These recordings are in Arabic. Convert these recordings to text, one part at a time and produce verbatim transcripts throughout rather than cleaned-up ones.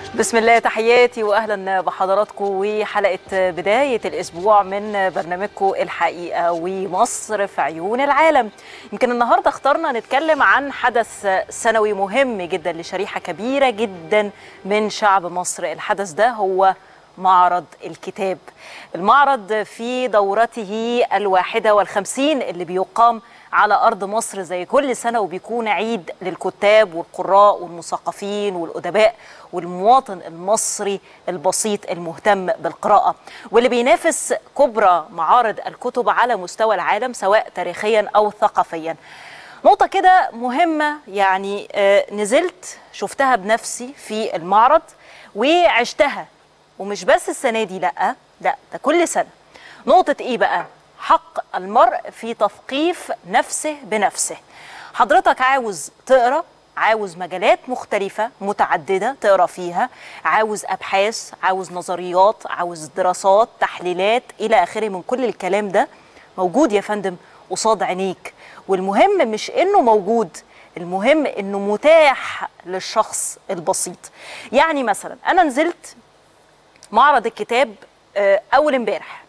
بسم الله، تحياتي واهلا بحضراتكم وحلقه بدايه الاسبوع من برنامجكم الحقيقه ومصر في عيون العالم. يمكن النهارده اخترنا نتكلم عن حدث سنوي مهم جدا لشريحه كبيره جدا من شعب مصر. الحدث ده هو معرض الكتاب، المعرض في دورته الواحدة والخمسين اللي بيقام على أرض مصر زي كل سنة، وبيكون عيد للكتاب والقراء والمثقفين والأدباء والمواطن المصري البسيط المهتم بالقراءة، واللي بينافس كبرى معارض الكتب على مستوى العالم سواء تاريخيا أو ثقافيا. نقطة كده مهمة، يعني نزلت شفتها بنفسي في المعرض وعشتها، ومش بس السنة دي، لأ لا ده كل سنة. نقطة إيه بقى؟ حق المرء في تثقيف نفسه بنفسه. حضرتك عاوز تقرأ، عاوز مجالات مختلفة متعددة تقرأ فيها، عاوز أبحاث، عاوز نظريات، عاوز دراسات، تحليلات إلى آخره من كل الكلام ده، موجود يا فندم قصاد عينيك. والمهم مش إنه موجود، المهم إنه متاح للشخص البسيط. يعني مثلا أنا نزلت معرض الكتاب أول امبارح،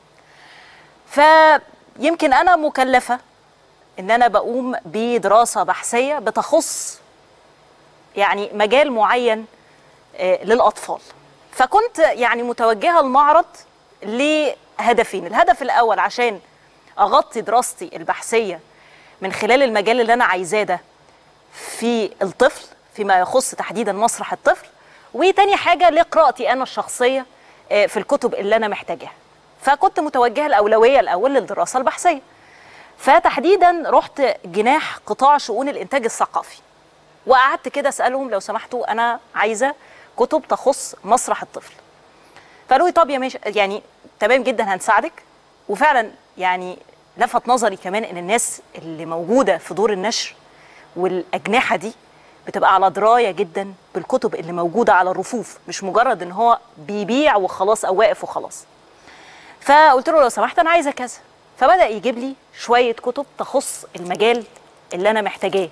فيمكن أنا مكلفة إن أنا بقوم بدراسة بحثية بتخص يعني مجال معين للأطفال، فكنت يعني متوجهة المعرض لهدفين. الهدف الأول عشان أغطي دراستي البحثية من خلال المجال اللي أنا عايزاه ده في الطفل فيما يخص تحديدا مسرح الطفل، وتاني حاجة لقراءتي أنا الشخصية في الكتب اللي أنا محتاجاها. فكنت متوجهة الأولوية الأول للدراسة البحثية، فتحديدا رحت جناح قطاع شؤون الإنتاج الثقافي، وقعدت كده أسألهم لو سمحتوا أنا عايزة كتب تخص مسرح الطفل. فقالوا لي طب يا ماشي، يعني تمام جدا هنساعدك. وفعلا يعني لفت نظري كمان إن الناس اللي موجودة في دور النشر والأجنحة دي بتبقى على دراية جدا بالكتب اللي موجودة على الرفوف، مش مجرد إن هو بيبيع وخلاص أو واقف وخلاص. فقلت له لو سمحت أنا عايزة كذا، فبدأ يجيب لي شوية كتب تخص المجال اللي أنا محتاجاه.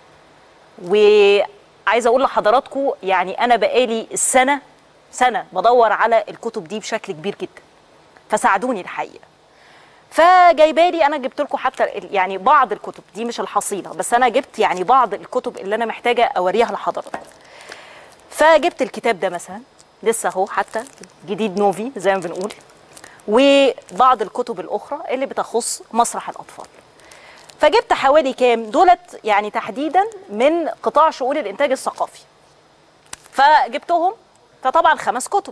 وعايزة أقول لحضراتكم يعني أنا بقالي السنة سنة بدور على الكتب دي بشكل كبير جدا، فساعدوني الحقيقة. فجايبالي أنا جبت لكم حتى يعني بعض الكتب دي، مش الحصيلة بس، أنا جبت يعني بعض الكتب اللي أنا محتاجة أوريها لحضراتكم. فجبت الكتاب ده مثلا لسه اهو حتى جديد نوفي زي ما بنقول، وبعض الكتب الأخرى اللي بتخص مسرح الأطفال. فجبت حوالي كام دولت يعني تحديدا من قطاع شؤون الإنتاج الثقافي، فجبتهم. فطبعا خمس كتب،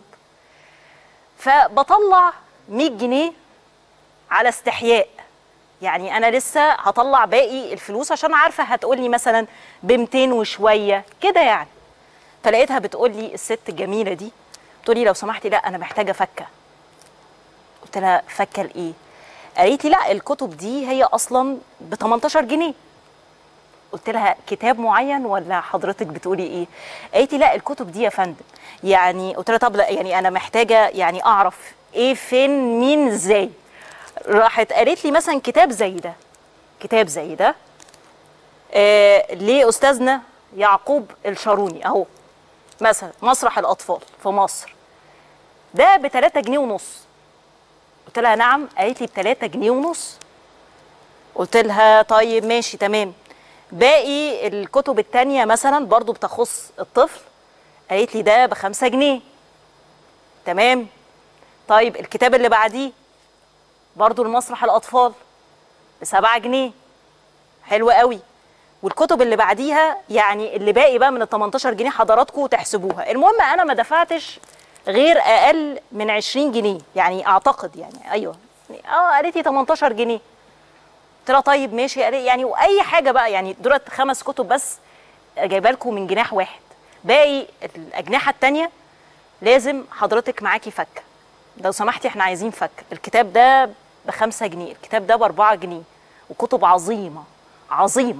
فبطلع مية جنيه على استحياء، يعني أنا لسه هطلع باقي الفلوس عشان عارفة هتقولي مثلا بمتين وشوية كده يعني. فلقيتها بتقولي الست الجميلة دي بتقولي لو سمحتي لا أنا محتاجة فكة. قلت لها فكة لإيه؟ قالت لي لا الكتب دي هي أصلا ب تمنتاشر جنيه. قلت لها كتاب معين ولا حضرتك بتقولي إيه؟ قالت لي لا الكتب دي يا فندم. يعني قلت لها طب لا يعني أنا محتاجة يعني أعرف إيه فين مين إزاي. راحت قالت لي مثلا كتاب زي ده، كتاب زي ده آه لأستاذنا يعقوب الشاروني أهو مثلا مسرح الأطفال في مصر، ده ب تلاتة جنيه ونص. قلت لها نعم. قالت لي ب تلاتة جنيه ونص. قلت لها طيب ماشي تمام. باقي الكتب التانية مثلا برضو بتخص الطفل، قالت لي ده ب خمسة جنيه. تمام. طيب الكتاب اللي بعديه برضو المسرح الأطفال ب سبعة جنيه. حلو قوي. والكتب اللي بعديها يعني اللي باقي بقى من ال تمنتاشر جنيه حضراتكم تحسبوها. المهم انا ما دفعتش غير اقل من عشرين جنيه يعني اعتقد، يعني ايوه اه قالت لي تمنتاشر جنيه. قلت لها طيب ماشي يعني، واي حاجه بقى يعني دولت خمس كتب بس جايبه لكم من جناح واحد، باقي الاجنحه الثانيه لازم حضرتك معاكي فكه. لو سمحتي احنا عايزين فكه. الكتاب ده بخمسة جنيه، الكتاب ده باربعة جنيه، وكتب عظيمه عظيمه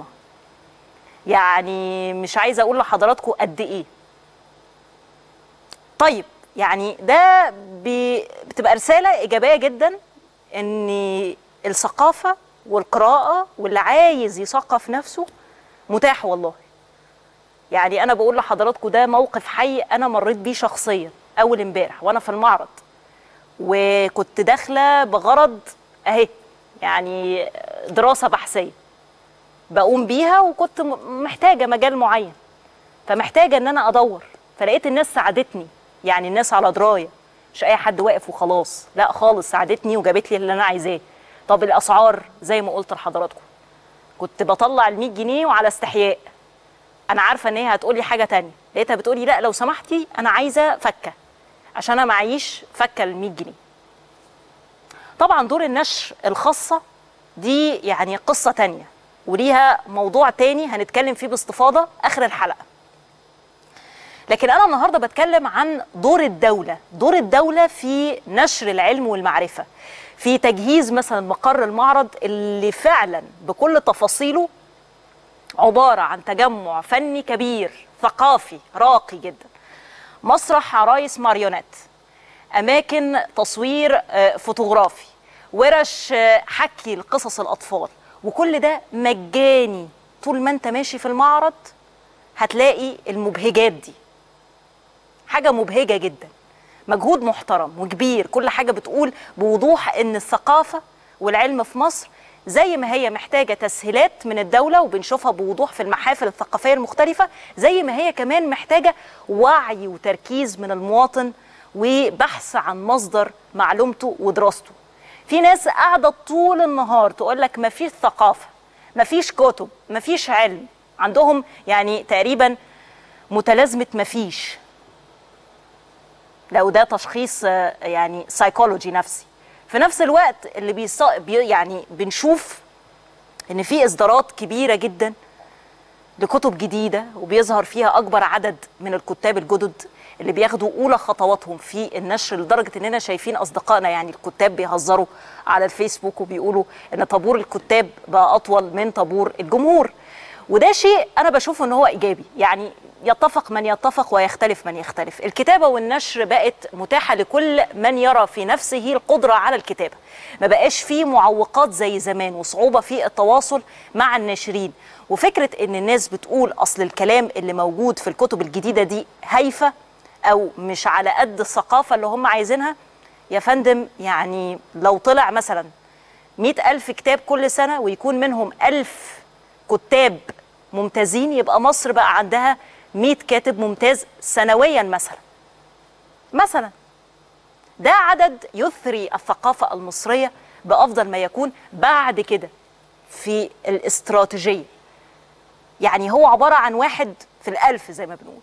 يعني مش عايزه اقول لحضراتكم قد ايه. طيب يعني ده بتبقى رساله ايجابيه جدا ان الثقافه والقراءه واللي عايز يثقف نفسه متاح والله. يعني انا بقول لحضراتكم ده موقف حي انا مريت بيه شخصيا اول امبارح وانا في المعرض، وكنت داخله بغرض اهي يعني دراسه بحثيه بقوم بيها، وكنت محتاجه مجال معين، فمحتاجه ان انا ادور، فلقيت الناس ساعدتني، يعني الناس على درايه، مش اي حد واقف وخلاص، لا خالص، ساعدتني وجابت لي اللي انا عايزاه. طب الاسعار زي ما قلت لحضراتكم، كنت بطلع ال مية جنيه وعلى استحياء، انا عارفه ان هي هتقولي حاجه تانية، لقيتها بتقولي لا لو سمحتي انا عايزه فكه عشان انا معيش فكه ال مية جنيه. طبعا دور النشر الخاصه دي يعني قصه تانية وليها موضوع تاني هنتكلم فيه باستفاضه اخر الحلقه. لكن انا النهارده بتكلم عن دور الدوله، دور الدوله في نشر العلم والمعرفه، في تجهيز مثلا مقر المعرض اللي فعلا بكل تفاصيله عباره عن تجمع فني كبير ثقافي راقي جدا، مسرح عرايس ماريونات، اماكن تصوير فوتوغرافي، ورش حكي لقصص الاطفال، وكل ده مجاني. طول ما انت ماشي في المعرض هتلاقي المبهجات دي، حاجه مبهجه جدا، مجهود محترم وكبير. كل حاجه بتقول بوضوح ان الثقافه والعلم في مصر زي ما هي محتاجه تسهيلات من الدوله، وبنشوفها بوضوح في المحافل الثقافيه المختلفه، زي ما هي كمان محتاجه وعي وتركيز من المواطن وبحث عن مصدر معلومته ودراسته. في ناس قاعده طول النهار تقول لك مفيش ثقافه، مفيش كتب، مفيش علم، عندهم يعني تقريبا متلازمه مفيش، لو ده تشخيص يعني سايكولوجي نفسي. في نفس الوقت اللي بيص... بي يعني بنشوف ان في اصدارات كبيره جدا لكتب جديده، وبيظهر فيها اكبر عدد من الكتاب الجدد اللي بياخدوا اولى خطواتهم في النشر، لدرجه اننا شايفين اصدقائنا يعني الكتاب بيهزروا على الفيسبوك وبيقولوا ان طابور الكتاب بقى اطول من طابور الجمهور. وده شيء انا بشوفه ان هو ايجابي، يعني يتفق من يتفق ويختلف من يختلف. الكتابه والنشر بقت متاحه لكل من يرى في نفسه القدره على الكتابه، ما بقاش فيه معوقات زي زمان وصعوبه في التواصل مع الناشرين. وفكره ان الناس بتقول اصل الكلام اللي موجود في الكتب الجديده دي هايفه او مش على قد الثقافه اللي هم عايزينها، يا فندم يعني لو طلع مثلا مئة ألف كتاب كل سنه ويكون منهم ألف كتاب ممتازين، يبقى مصر بقى عندها مئة كاتب ممتاز سنويا مثلا مثلا ده عدد يثري الثقافة المصرية بأفضل ما يكون. بعد كده في الاستراتيجية، يعني هو عبارة عن واحد في الألف زي ما بنقول.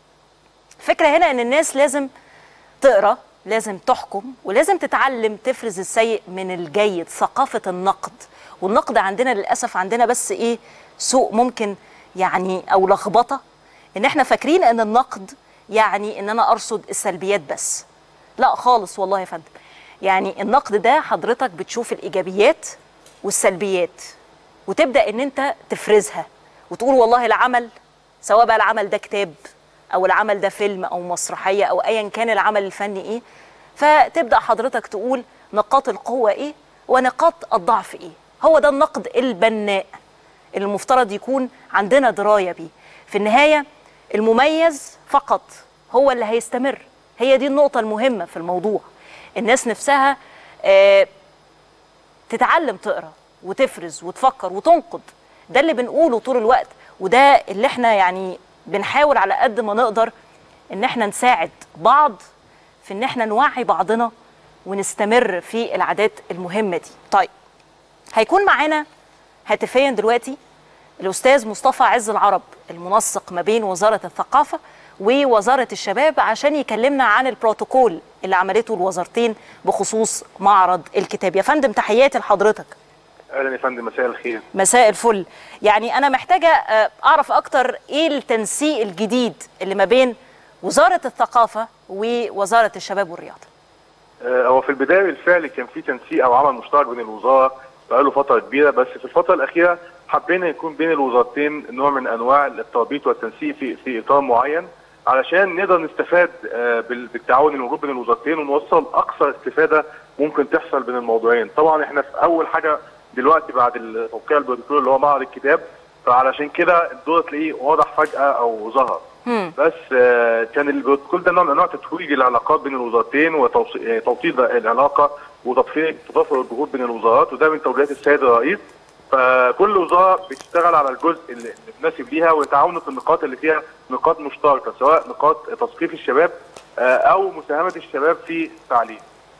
الفكرة هنا ان الناس لازم تقرأ، لازم تحكم، ولازم تتعلم تفرز السيء من الجيد، ثقافة النقد. والنقد عندنا للأسف عندنا بس ايه سوء ممكن يعني او لخبطة، ان احنا فاكرين ان النقد يعني ان انا ارصد السلبيات بس. لا خالص والله يا فندم، يعني النقد ده حضرتك بتشوف الايجابيات والسلبيات وتبدا ان انت تفرزها وتقول والله العمل، سواء بقى العمل ده كتاب او العمل ده فيلم او مسرحيه او ايا كان العمل الفني ايه، فتبدا حضرتك تقول نقاط القوه ايه ونقاط الضعف ايه. هو ده النقد البناء اللي المفترض يكون عندنا درايه بيه. في النهايه المميز فقط هو اللي هيستمر، هي دي النقطة المهمة في الموضوع. الناس نفسها آه تتعلم تقرأ وتفرز وتفكر وتنقد، ده اللي بنقوله طول الوقت، وده اللي احنا يعني بنحاول على قد ما نقدر ان احنا نساعد بعض في ان احنا نوعي بعضنا ونستمر في العادات المهمة دي. طيب هيكون معانا هاتفيا دلوقتي الأستاذ مصطفى عز العرب، المنسق ما بين وزارة الثقافة ووزارة الشباب، عشان يكلمنا عن البروتوكول اللي عملته الوزارتين بخصوص معرض الكتاب. يا فندم تحياتي لحضرتك. اهلا يا فندم، مساء الخير. مساء الفل. يعني أنا محتاجة أعرف أكتر إيه التنسيق الجديد اللي ما بين وزارة الثقافة ووزارة الشباب والرياضة. هو في البداية بالفعل كان في تنسيق أو عمل مشترك بين الوزارة بقاله فترة كبيرة، بس في الفترة الأخيرة حبينا يكون بين الوزارتين نوع من أنواع التربيط والتنسيق في في إطار معين، علشان نقدر نستفاد بالتعاون الموجود بين الوزارتين ونوصل أقصى استفادة ممكن تحصل بين الموضوعين. طبعا احنا في أول حاجة دلوقتي بعد توقيع البروتوكول اللي هو معرض الكتاب، فعلشان كده الدور تلاقيه واضح فجاه او ظهر. بس آه كان البروتوكول ده نوع من انواع تتويج العلاقات بين الوزارتين وتوطيد العلاقه وتطفير تضافر الجهود بين الوزارات، وده من توجيهات السيد الرئيس. فكل وزاره بتشتغل على الجزء اللي مناسب ليها ويتعاونوا في النقاط اللي فيها نقاط مشتركه، سواء نقاط تثقيف الشباب او مساهمه الشباب في التعليم.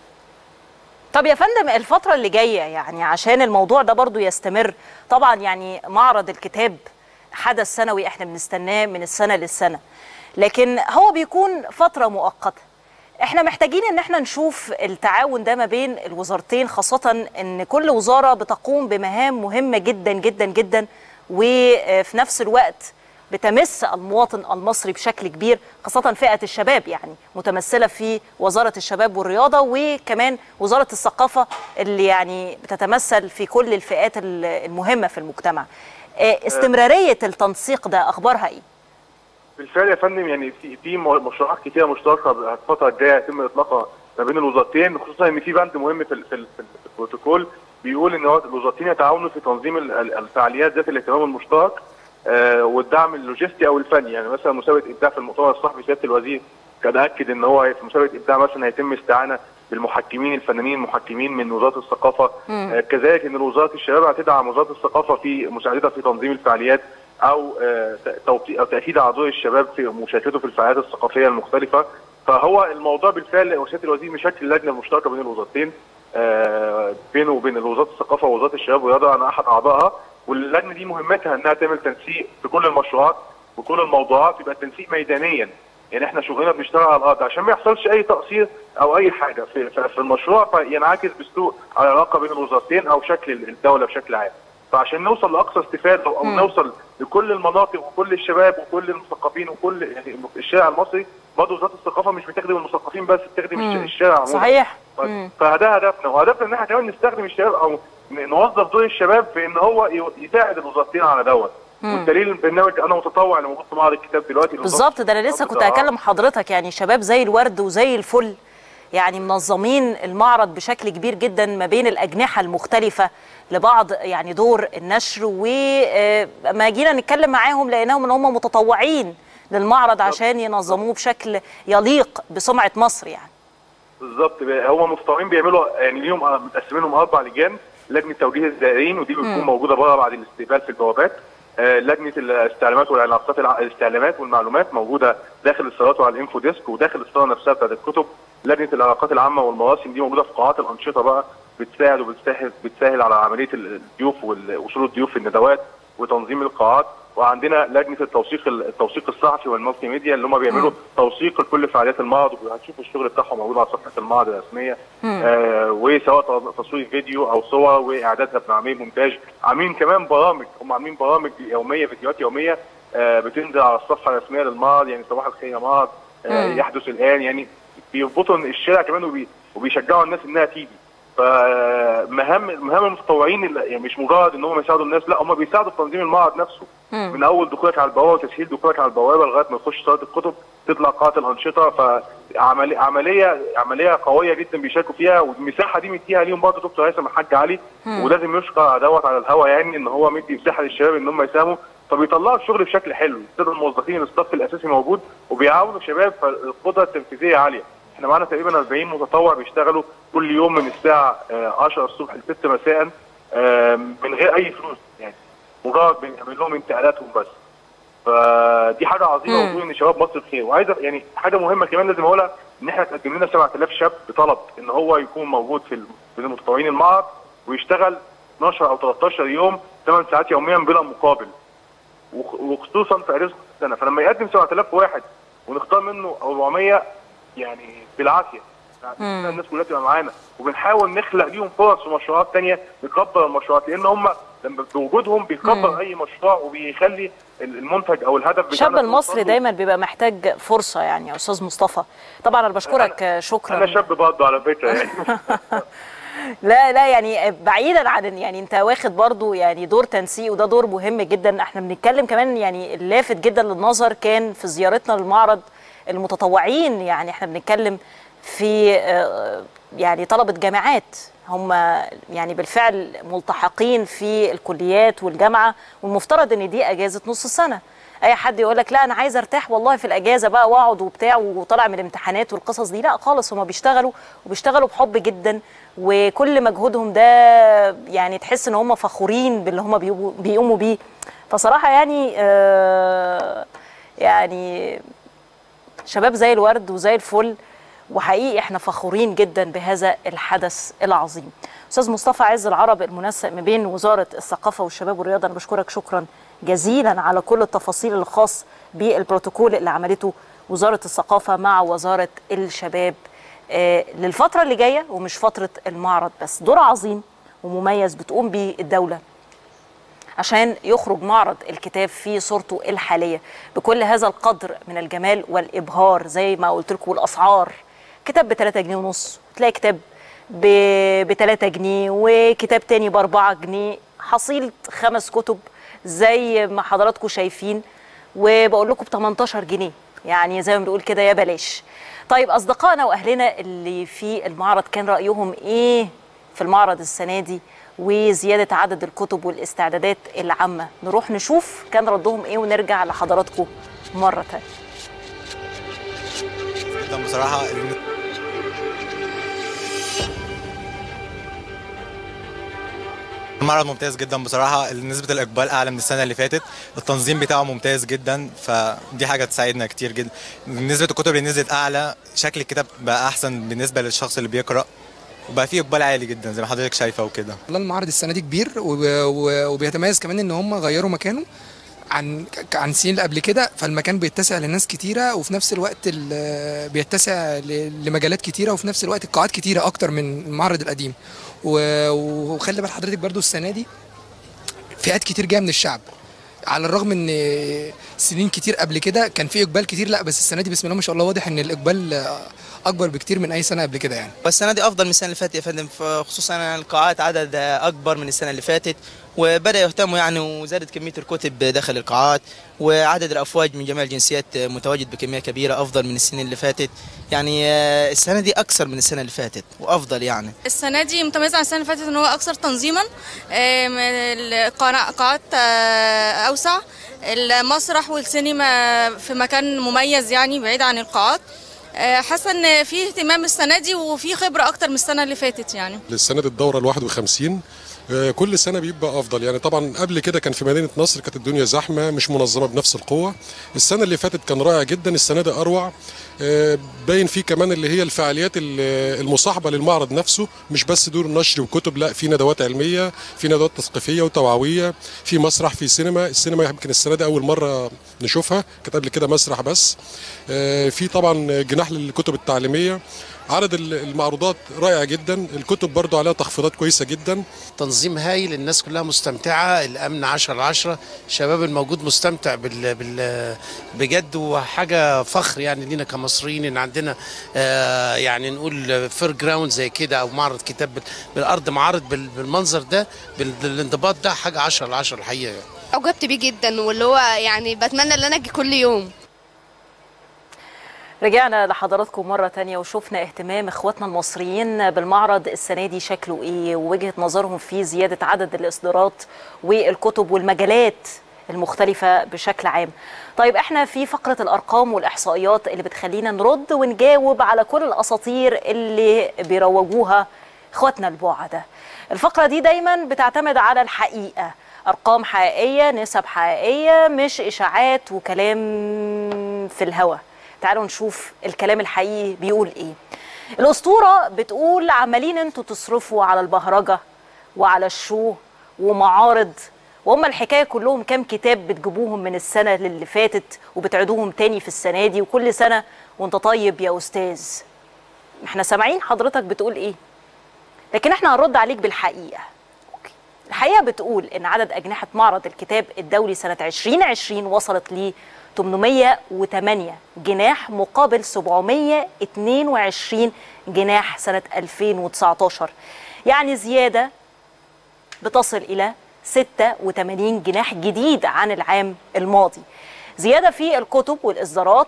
طب يا فندم الفتره اللي جايه يعني عشان الموضوع ده برضو يستمر، طبعا يعني معرض الكتاب حدث سنوي احنا بنستناه من السنه للسنه، لكن هو بيكون فتره مؤقته. احنا محتاجين ان احنا نشوف التعاون ده ما بين الوزارتين، خاصة ان كل وزارة بتقوم بمهام مهمة جدا جدا جدا، وفي نفس الوقت بتمس المواطن المصري بشكل كبير، خاصة فئة الشباب يعني متمثلة في وزارة الشباب والرياضة، وكمان وزارة الثقافة اللي يعني بتتمثل في كل الفئات المهمة في المجتمع. استمرارية التنسيق ده اخبارها ايه؟ بالفعل يا فندم، يعني في في مشروعات كتيره مشتركه الفتره الجايه يتم اطلاقها ما بين الوزارتين، خصوصا ان في بند مهم في في البروتوكول بيقول ان الوزارتين يتعاونوا في تنظيم الفعاليات ذات الاهتمام المشترك آه والدعم اللوجستي او الفني. يعني مثلا مسابقه ابداع في المؤتمر الصحفي سياده الوزير كان اكد ان هو في مسابقه ابداع مثلا هيتم استعانه بالمحكمين الفنانين المحكمين من وزاره الثقافه. آه كذلك ان وزاره الشباب هتدعم وزاره الثقافه في مساعدتها في تنظيم الفعاليات او او تاكيد على دور الشباب في مشاركته في الفعاليات الثقافيه المختلفه. فهو الموضوع بالفعل وسياده الوزير مشكل لجنه مشتركه بين الوزارتين، بينه وبين وزاره الثقافه ووزاره الشباب والرياضه، انا احد اعضائها، واللجنه دي مهمتها انها تعمل تنسيق في كل المشروعات وكل الموضوعات، يبقى التنسيق ميدانيا. يعني احنا شغلنا بنشتغل على الارض عشان ما يحصلش اي تقصير او اي حاجه في في المشروع فينعكس بسوء على العلاقه بين الوزارتين او شكل الدوله بشكل عام. فعشان نوصل لاقصى استفاده او مم. نوصل لكل المناطق وكل الشباب وكل المثقفين وكل يعني الشارع المصري، برضه وزاره الثقافه مش بتخدم المثقفين بس، بتخدم مم. الشارع عموما. صحيح. فده هدفنا، وهدفنا ان احنا كمان نستخدم الشباب او نوظف دور الشباب في ان هو يساعد الوزارتين على دوت. والدليل البرنامج انا متطوع لموجود في معرض الكتاب دلوقتي بالظبط. ده انا لسه كنت هكلم حضرتك، يعني شباب زي الورد وزي الفل يعني منظمين المعرض بشكل كبير جدا ما بين الأجنحة المختلفة لبعض يعني دور النشر، وما جينا نتكلم معاهم لقيناهم ان هم متطوعين للمعرض عشان ينظموه بشكل يليق بسمعة مصر يعني. بالظبط، هم متطوعين بيعملوا يعني اليوم متقسمينهم اربع لجان: لجنه توجيه الزائرين ودي بتكون موجوده بره بعد الاستقبال في البوابات، لجنه الاستعلامات والعلاقات الاستعلامات والمعلومات موجوده داخل الصالات وعلى الانفو ديسك وداخل الصاله نفسها بتاعت الكتب، لجنه العلاقات العامه والمواسم دي موجوده في قاعات الانشطه بقى، بتساعد وبتسهل بتسهل على عمليه الضيوف ووصول الضيوف في الندوات وتنظيم القاعات. وعندنا لجنه التوثيق التوثيق الصحفي والمالتي ميديا اللي هم بيعملوا توثيق لكل فعاليات المعرض، وهتشوفوا الشغل بتاعهم موجود على صفحه المعرض الرسميه. آه وسواء تصوير فيديو او صور واعدادها بنعمل مونتاج، عاملين كمان برامج، هم عاملين برامج يوميه، فيديوهات يوميه آه بتنزل على الصفحه الرسميه للمعرض، يعني صباح الخير يا معرض، آه يحدث الان، يعني بيربطوا الشارع كمان وبي وبيشجعوا الناس انها تيجي. فمهام مهام المتطوعين يعني مش مجرد ان هم يساعدوا الناس، لا هم بيساعدوا في تنظيم المعرض نفسه. مم. من اول دخولك على البوابه وتسهيل دخولك على البوابه لغايه ما تخش صاله الكتب تطلع قاعه الانشطه، فعمليه عمليه عمليه قويه جدا بيشاركوا فيها، والمساحه دي مديها ليهم برضه دكتور هيثم الحاج علي. مم. ولازم يشكر على دوت على الهوا، يعني ان هو مدي مساحه للشباب ان هم يساهموا، فبيطلعوا الشغل بشكل حلو، يبتدوا الموظفين الصف الاساسي موجود وبيعاونوا الشباب، فالقدره التنفيذيه عاليه. احنا معانا تقريبا أربعين متطوع بيشتغلوا كل يوم من الساعه عشرة الصبح ل ستة مساء من غير اي فلوس، يعني مجرد بنعمل لهم انتقالاتهم بس. فدي حاجه عظيمه وبقول ان شباب مصر بخير. وعايز يعني حاجه مهمه كمان لازم اقولها، ان احنا تقدم لنا سبعة آلاف شاب بطلب ان هو يكون موجود في في المتطوعين المعرض ويشتغل اثناشر او تلتاشر يوم ثمان ساعات يوميا بلا مقابل، وخصوصا في اجازه السنه. فلما يقدم سبعة آلاف واحد ونختار منه أربعمية يعني بالعافيه، يعني الناس كلها تبقى معانا، وبنحاول نخلق ليهم فرص في مشروعات ثانيه نكبر المشروعات، لان هم لما بوجودهم بيكبر اي مشروع وبيخلي المنتج او الهدف بتاعنا. الشاب المصري دايما بيبقى محتاج فرصه يعني يا استاذ مصطفى. طبعا انا بشكرك. أنا شكرا. انا شاب برضه على فكره يعني. لا لا يعني بعيدا عن يعني انت واخد برضو يعني دور تنسيق، وده دور مهم جدا. احنا بنتكلم كمان يعني اللافت جدا للنظر كان في زيارتنا للمعرض المتطوعين، يعني احنا بنتكلم في يعني طلبة جامعات هم يعني بالفعل ملتحقين في الكليات والجامعه، والمفترض ان دي اجازه نص السنه. اي حد يقول لك لا انا عايز ارتاح والله في الاجازه بقى واقعد وبتاع وطالع من الامتحانات والقصص دي، لا خالص، هم بيشتغلوا وبيشتغلوا بحب جدا، وكل مجهودهم ده يعني تحس ان هم فخورين باللي هم بيقوموا بيه. فصراحه يعني آه يعني شباب زي الورد وزي الفل، وحقيقي احنا فخورين جدا بهذا الحدث العظيم. استاذ مصطفى عز العرب، المنسق ما بين وزاره الثقافه والشباب والرياضه، انا بشكرك شكرا جزيلا على كل التفاصيل الخاص بالبروتوكول اللي عملته وزاره الثقافه مع وزاره الشباب آه للفتره اللي جايه، ومش فتره المعرض بس. دور عظيم ومميز بتقوم به الدوله عشان يخرج معرض الكتاب في صورته الحاليه بكل هذا القدر من الجمال والابهار. زي ما قلت لكم الاسعار، كتاب ب ثلاثة جنيه ونص، تلاقي كتاب ب ثلاثة جنيه وكتاب تاني ب أربعة جنيه، حصيله خمس كتب زي ما حضراتكم شايفين، وبقول لكم ب تمنتاشر جنيه، يعني زي ما بنقول كده يا بلاش. طيب اصدقائنا واهلنا اللي في المعرض كان رايهم ايه في المعرض السنه دي وزياده عدد الكتب والاستعدادات العامه؟ نروح نشوف كان ردهم ايه ونرجع لحضراتكم مره ثانيه. بصراحه المعرض ممتاز جدا بصراحه، نسبه الاقبال اعلى من السنه اللي فاتت، التنظيم بتاعه ممتاز جدا، فدي حاجه تساعدنا كتير جدا. نسبه الكتب اللي نزلت اعلى، شكل الكتاب بقى احسن بالنسبه للشخص اللي بيقرا، وبقى فيه اقبال عالي جدا زي ما حضرتك شايفه وكده. والله المعرض السنه دي كبير وبيتميز كمان ان هم غيروا مكانه عن عن السنين اللي قبل كده، فالمكان بيتسع لناس كتيره، وفي نفس الوقت بيتسع لمجالات كتيره، وفي نفس الوقت القاعات كتيره اكتر من المعرض القديم. وخلي بال حضرتك برضو السنه دي فئات كتير جايه من الشعب، على الرغم ان سنين كتير قبل كده كان في اقبال كتير، لا بس السنه دي بسم الله ما شاء الله واضح ان الاقبال اكبر بكتير من اي سنه قبل كده يعني. والسنه دي افضل من السنه اللي فاتت يا فندم، خصوصا القاعات عدد اكبر من السنه اللي فاتت، وبدا يهتموا يعني، وزادت كميه الكتب داخل القاعات، وعدد الافواج من جميع الجنسيات متواجد بكميه كبيره افضل من السنين اللي فاتت. يعني السنه دي اكثر من السنه اللي فاتت وافضل. يعني السنه دي متميزه عن السنه اللي فاتت ان هو اكثر تنظيما، القاعات اوسع، المسرح والسينما في مكان مميز يعني بعيد عن القاعات. حاسه ان في اهتمام السنه دي وفي خبره اكتر من السنه اللي فاتت. يعني السنه دي الدوره الواحد وخمسين، كل سنه بيبقى افضل. يعني طبعا قبل كده كان في مدينه نصر كانت الدنيا زحمه مش منظمه بنفس القوه، السنه اللي فاتت كان رائع جدا، السنه دي اروع، باين فيه كمان اللي هي الفعاليات المصاحبه للمعرض نفسه، مش بس دور نشر وكتب، لا في ندوات علميه، في ندوات تثقيفيه وتوعويه، في مسرح، في سينما. السينما يمكن السنه دي اول مره نشوفها، كانت قبل كده مسرح بس. في طبعا جناح للكتب التعليميه، عدد المعروضات رائع جدا، الكتب برضو عليها تخفيضات كويسه جدا، تنظيم هايل، الناس كلها مستمتعه، الامن عشرة على عشرة، الشباب الموجود مستمتع بال... بال... بجد، وحاجه فخر يعني لينا كمصريين ان عندنا آه يعني نقول فير جراوند زي كده، او معرض كتاب بالارض، معرض بال... بالمنظر ده، بالانضباط ده، حاجه عشرة على عشرة الحقيقه. اعجبت بيه جدا، واللي هو يعني بتمنى ان انا اجي كل يوم. رجعنا لحضراتكم مرة تانية وشوفنا اهتمام اخواتنا المصريين بالمعرض السنة دي شكله ايه، ووجهة نظرهم في زيادة عدد الاصدارات والكتب والمجالات المختلفة بشكل عام. طيب احنا في فقرة الارقام والاحصائيات اللي بتخلينا نرد ونجاوب على كل الاساطير اللي بيروجوها اخواتنا البعدة. الفقرة دي دايما بتعتمد على الحقيقة، ارقام حقيقية، نسب حقيقية، مش اشاعات وكلام في الهوا. تعالوا نشوف الكلام الحقيقي بيقول ايه. الاسطوره بتقول عمالين انتوا تصرفوا على البهرجه وعلى الشو ومعارض، وهم الحكايه كلهم كام كتاب بتجيبوهم من السنه اللي فاتت وبتعيدوهم تاني في السنه دي، وكل سنه وانت طيب يا استاذ. احنا سامعين حضرتك بتقول ايه، لكن احنا هنرد عليك بالحقيقه. أوكي. الحقيقه بتقول ان عدد اجنحه معرض الكتاب الدولي سنه عشرين عشرين وصلت ل ثمانمائة وثمانية جناح مقابل سبعمائة واثنين وعشرين جناح سنة ألفين وتسعة عشر، يعني زيادة بتصل إلى ستة وثمانين جناح جديد عن العام الماضي. زيادة في الكتب والإصدارات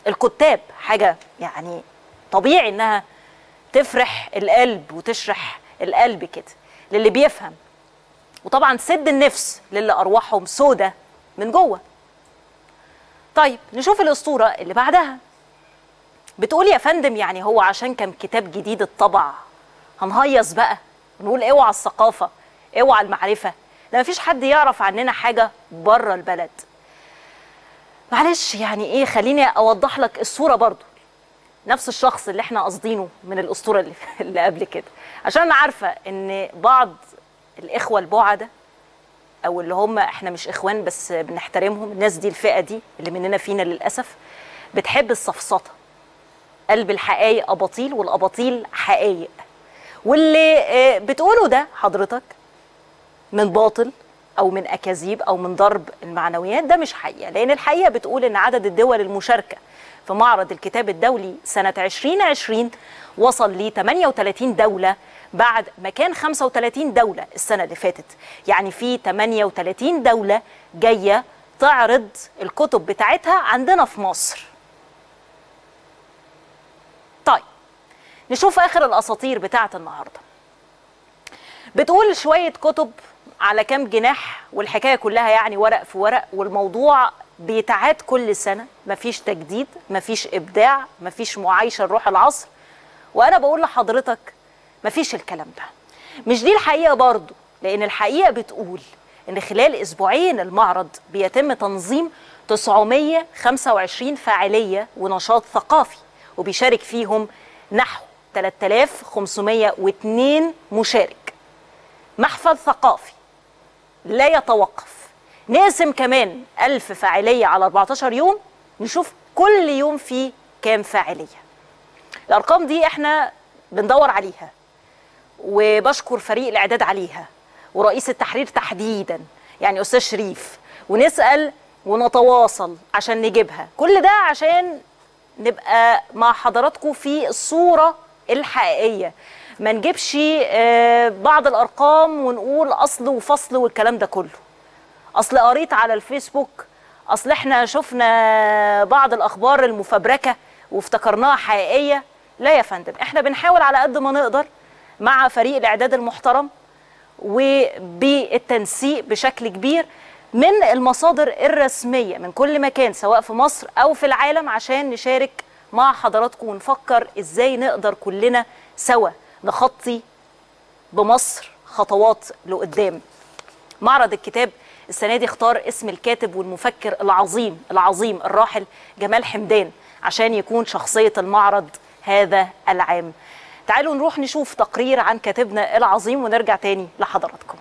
والكتاب، حاجة يعني طبيعي إنها تفرح القلب وتشرح القلب كده للي بيفهم، وطبعا سد النفس للي أرواحهم سودة من جوه. طيب نشوف الأسطورة اللي بعدها. بتقول يا فندم يعني هو عشان كان كتاب جديد الطبع هنهيص بقى ونقول اوعى الثقافة اوعى المعرفة؟ لا، مفيش حد يعرف عننا حاجة بره البلد. معلش يعني ايه، خليني اوضح لك الصورة برضو. نفس الشخص اللي احنا قاصدينه من الأسطورة اللي, اللي قبل كده، عشان انا عارفة ان بعض الإخوة البعدة او اللي هم احنا مش اخوان بس بنحترمهم، الناس دي الفئة دي اللي مننا فينا للأسف بتحب السفسطة. قلب الحقايق أباطيل والأباطيل حقايق، واللي بتقوله ده حضرتك من باطل أو من أكاذيب أو من ضرب المعنويات ده مش حقيقة، لأن الحقيقة بتقول إن عدد الدول المشاركة في معرض الكتاب الدولي سنة عشرين عشرين وصل ل ثمانية وثلاثين دولة بعد ما كان خمسة وثلاثين دولة السنة اللي فاتت. يعني في ثمانية وثلاثين دولة جاية تعرض الكتب بتاعتها عندنا في مصر. طيب نشوف آخر الأساطير بتاعت النهاردة. بتقول شوية كتب على كام جناح، والحكاية كلها يعني ورق في ورق، والموضوع بيتعاد كل سنة، مفيش تجديد، مفيش إبداع، مفيش معايشة لروح العصر. وأنا بقول لحضرتك مفيش الكلام ده. مش دي الحقيقة برضو، لأن الحقيقة بتقول إن خلال أسبوعين المعرض بيتم تنظيم تسعمية وخمسة وعشرين فاعلية ونشاط ثقافي، وبيشارك فيهم نحو ثلاثة آلاف وخمسمية واثنين مشارك. محفل ثقافي لا يتوقف. نقسم كمان ألف فاعلية على أربعتاشر يوم، نشوف كل يوم فيه كام فاعلية. الأرقام دي احنا بندور عليها، وبشكر فريق الإعداد عليها، ورئيس التحرير تحديدا يعني أستاذ شريف، ونسأل ونتواصل عشان نجيبها. كل ده عشان نبقى مع حضراتكم في الصورة الحقيقية، ما نجيبش بعض الأرقام ونقول أصل وفصل والكلام ده كله. أصل قريت على الفيسبوك، أصل احنا شفنا بعض الأخبار المفبركة وافتكرناها حقيقية. لا يا فندم، احنا بنحاول على قد ما نقدر مع فريق الإعداد المحترم وبالتنسيق بشكل كبير من المصادر الرسمية من كل مكان سواء في مصر أو في العالم، عشان نشارك مع حضراتكم ونفكر إزاي نقدر كلنا سوا نخطي بمصر خطوات لقدام. معرض الكتاب السنة دي اختار اسم الكاتب والمفكر العظيم العظيم الراحل جمال حمدان عشان يكون شخصية المعرض هذا العام. تعالوا نروح نشوف تقرير عن كاتبنا العظيم ونرجع تاني لحضراتكم.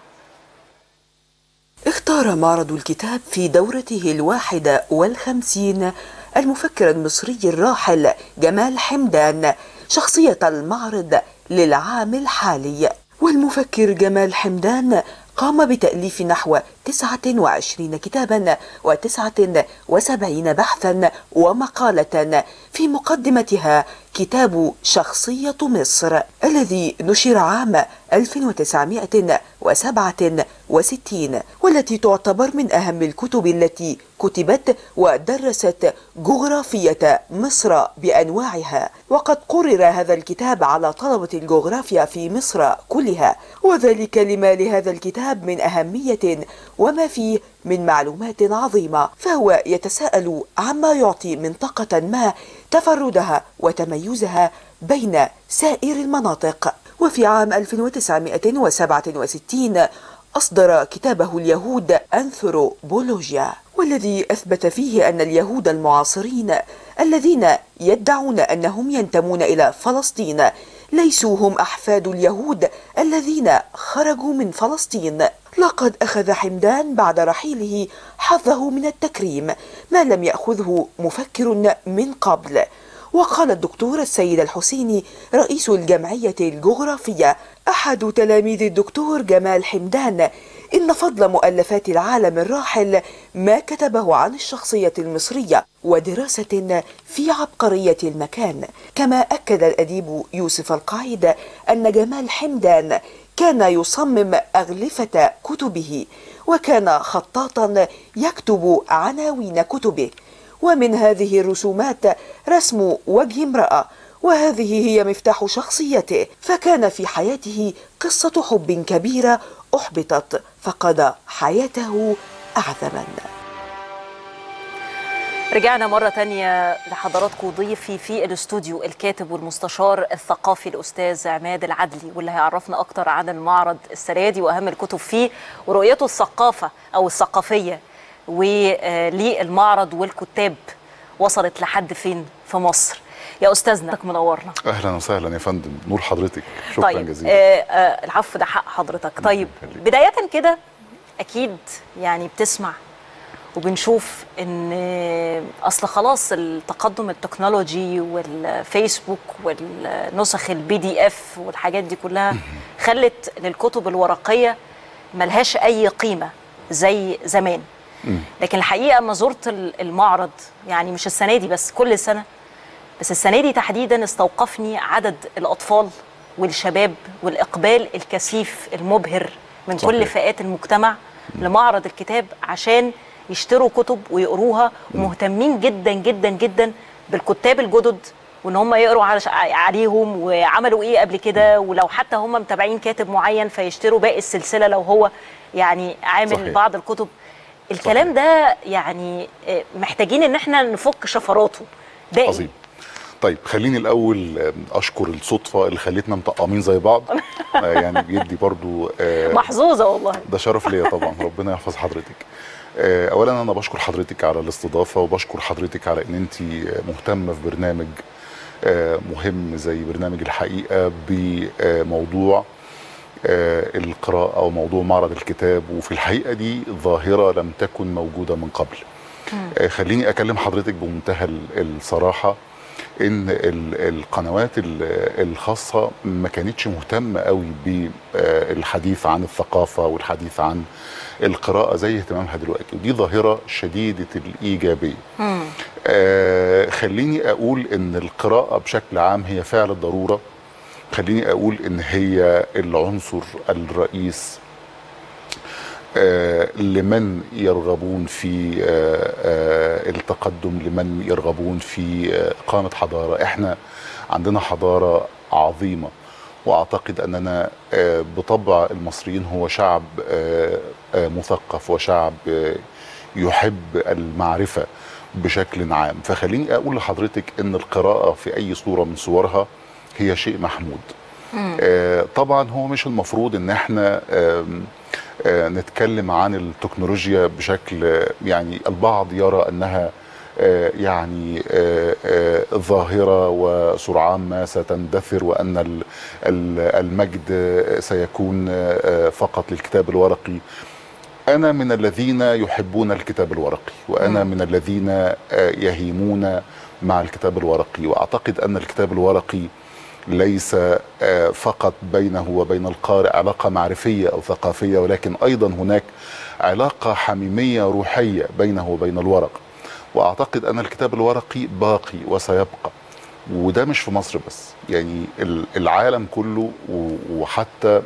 اختار معرض الكتاب في دورته الواحدة والخمسين المفكر المصري الراحل جمال حمدان شخصية المعرض للعام الحالي. والمفكر جمال حمدان قام بتأليف نحو تسعة وعشرين كتابا وتسعة وسبعين بحثا ومقالة، في مقدمتها كتاب شخصية مصر الذي نشر عام ألف وتسعمائة وسبعة وستين، والتي تعتبر من أهم الكتب التي كتبت ودرست جغرافية مصر بأنواعها. وقد قرر هذا الكتاب على طلبة الجغرافيا في مصر كلها، وذلك لما لهذا الكتاب من أهمية وما فيه من معلومات عظيمة، فهو يتساءل عما يعطي منطقة ما تفردها وتميزها بين سائر المناطق. وفي عام ألف وتسعمائة وسبعة وستين أصدر كتابه اليهود أنثروبولوجيا، والذي أثبت فيه أن اليهود المعاصرين الذين يدعون أنهم ينتمون إلى فلسطين ليسوا هم أحفاد اليهود الذين خرجوا من فلسطين. لقد أخذ حمدان بعد رحيله حظه من التكريم ما لم يأخذه مفكر من قبل. وقال الدكتور السيد الحسيني رئيس الجمعية الجغرافية أحد تلاميذ الدكتور جمال حمدان إن فضل مؤلفات العالم الراحل ما كتبه عن الشخصية المصرية ودراسة في عبقرية المكان. كما أكد الأديب يوسف القايد أن جمال حمدان كان يصمم أغلفة كتبه، وكان خطاطا يكتب عناوين كتبه، ومن هذه الرسومات رسم وجه امرأة وهذه هي مفتاح شخصيته، فكان في حياته قصة حب كبيرة أحبطت فقضى حياته أعذبا. رجعنا مرة تانية لحضراتكم. ضيفي في الاستوديو الكاتب والمستشار الثقافي الأستاذ عماد العدلي، واللي هيعرفنا أكتر عن المعرض السنة دي وأهم الكتب فيه ورؤيته الثقافة أو الثقافية وللمعرض والكتاب وصلت لحد فين في مصر. يا أستاذنا منورنا. أهلا وسهلا يا فندم، نور حضرتك، شكرا طيب جزيلا. آه آه العفو، ده حق حضرتك. طيب بداية كده أكيد يعني بتسمع وبنشوف ان اصل خلاص التقدم التكنولوجي والفيسبوك والنسخ البي دي اف والحاجات دي كلها خلت للكتب الورقيه ملهاش اي قيمه زي زمان. لكن الحقيقه ما زرت المعرض، يعني مش السنه دي بس، كل سنه، بس السنه دي تحديدا استوقفني عدد الاطفال والشباب والاقبال الكثيف المبهر من صحيح. كل فئات المجتمع لمعرض الكتاب عشان يشتروا كتب ويقروها، ومهتمين جدا جدا جدا بالكتاب الجدد وان هم يقروا عليهم وعملوا ايه قبل كده، ولو حتى هم متابعين كاتب معين فيشتروا باقي السلسله لو هو يعني عامل صحيح. بعض الكتب. الكلام صحيح. ده يعني محتاجين ان احنا نفك شفراته. ده عظيم. طيب خليني الاول اشكر الصدفه اللي خلتنا مطقمين زي بعض. يعني بيدي برضو محظوظه والله. ده شرف ليا طبعا، ربنا يحفظ حضرتك. اولا انا بشكر حضرتك على الاستضافه، وبشكر حضرتك على ان انت مهتمه في برنامج مهم زي برنامج الحقيقه بموضوع القراءه او موضوع معرض الكتاب، وفي الحقيقه دي ظاهره لم تكن موجوده من قبل. خليني اكلم حضرتك بمنتهى الصراحه ان القنوات الخاصه ما كانتش مهتمه قوي بالحديث عن الثقافه والحديث عن القراءه زي اهتمامها دلوقتي، ودي ظاهره شديده الايجابيه. آه خليني اقول ان القراءه بشكل عام هي فعل الضروره. خليني اقول ان هي العنصر الرئيس آه لمن يرغبون في آه آه التقدم، لمن يرغبون في آه اقامه حضاره. احنا عندنا حضاره عظيمه، واعتقد اننا آه بطبع المصريين هو شعب آه آه مثقف وشعب آه يحب المعرفه بشكل عام. فخليني اقول لحضرتك ان القراءه في اي صوره من صورها هي شيء محمود. آه طبعا هو مش المفروض ان احنا آه آه نتكلم عن التكنولوجيا بشكل يعني البعض يرى انها آه يعني آه آه ظاهرة وسرعان ما ستندثر، وأن المجد سيكون آه فقط للكتاب الورقي. أنا من الذين يحبون الكتاب الورقي، وأنا من الذين آه يهيمون مع الكتاب الورقي، وأعتقد أن الكتاب الورقي ليس فقط بينه وبين القارئ علاقة معرفية أو ثقافية، ولكن أيضا هناك علاقة حميمية روحية بينه وبين الورق. وأعتقد أن الكتاب الورقي باقي وسيبقى، وده مش في مصر بس، يعني العالم كله، وحتى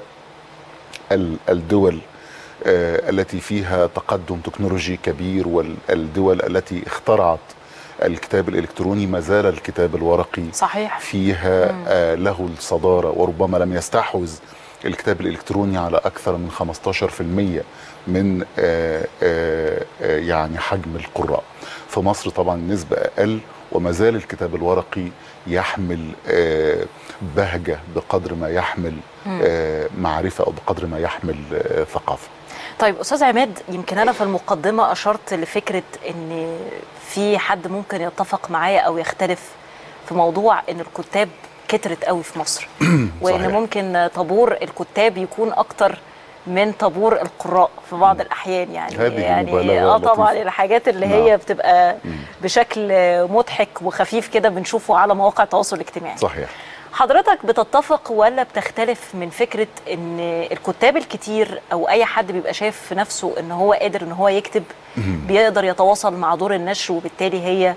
الدول التي فيها تقدم تكنولوجي كبير والدول التي اخترعت الكتاب الإلكتروني ما زال الكتاب الورقي صحيح فيها آه له الصدارة، وربما لم يستحوذ الكتاب الإلكتروني على أكثر من خمسة عشر بالمئة من آه آه يعني حجم القراء. في مصر طبعا النسبة أقل، وما زال الكتاب الورقي يحمل آه بهجة بقدر ما يحمل آه معرفة، أو بقدر ما يحمل آه ثقافة. طيب أستاذ عماد، يمكن أنا في المقدمة أشرت لفكرة أن في حد ممكن يتفق معايا أو يختلف في موضوع أن الكتاب كترت قوي في مصر وأن ممكن طابور الكتاب يكون أكتر من طابور القراء في بعض الأحيان. يعني يعني اه طبعا الحاجات اللي نعم. هي بتبقى بشكل مضحك وخفيف كده بنشوفه على مواقع التواصل الاجتماعي. صحيح. حضرتك بتتفق ولا بتختلف من فكرة ان الكتاب الكتير او اي حد بيبقى شايف في نفسه ان هو قادر ان هو يكتب بيقدر يتواصل مع دور النشر، وبالتالي هي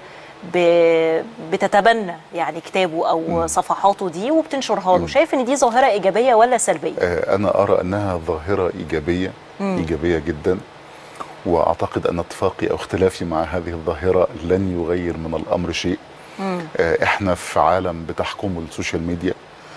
بتتبنى يعني كتابه او صفحاته دي وبتنشرها له؟ شايف ان دي ظاهرة ايجابية ولا سلبية؟ انا ارى انها ظاهرة ايجابية مم. ايجابية جدا، واعتقد ان اتفاقي او اختلافي مع هذه الظاهرة لن يغير من الامر شيء. آه، احنا في عالم بتحكمه السوشيال ميديا،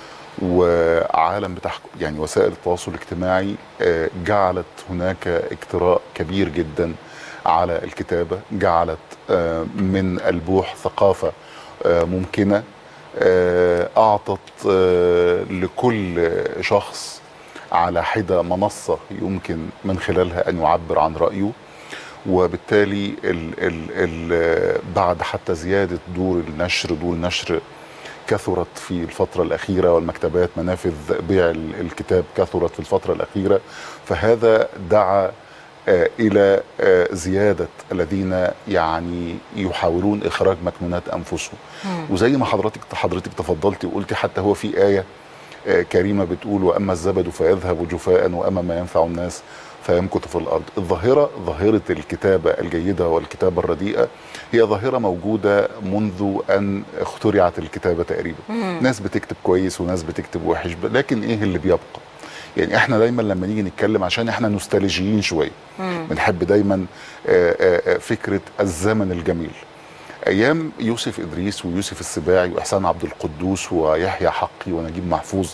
وعالم بتحكم يعني وسائل التواصل الاجتماعي آه، جعلت هناك اجتراء كبير جدا على الكتابة، جعلت آه، من البوح ثقافة آه، ممكنة، آه، أعطت آه، لكل شخص على حدة منصة يمكن من خلالها أن يعبر عن رأيه. وبالتالي ال ال ال بعد حتى زيادة دور النشر دور النشر كثرت في الفترة الأخيرة، والمكتبات منافذ بيع الكتاب كثرت في الفترة الأخيرة، فهذا دعا آه إلى آه زيادة الذين يعني يحاولون إخراج مكنونات أنفسهم. وزي ما حضرتك حضرتك تفضلتي وقلتي، حتى هو في آية آه كريمة بتقول: وأما الزبد فيذهب جفاء وأما ما ينفع الناس فيمكث في الأرض. الظاهرة ظاهرة الكتابة الجيدة والكتابة الرديئة هي ظاهرة موجودة منذ أن اخترعت الكتابة تقريبا. مم. ناس بتكتب كويس وناس بتكتب وحش، لكن إيه اللي بيبقى؟ يعني احنا دايما لما نيجي نتكلم، عشان احنا نوستالجيين شوية، بنحب دايما فكرة الزمن الجميل، أيام يوسف إدريس ويوسف السباعي وإحسان عبد القدوس ويحيى حقي ونجيب محفوظ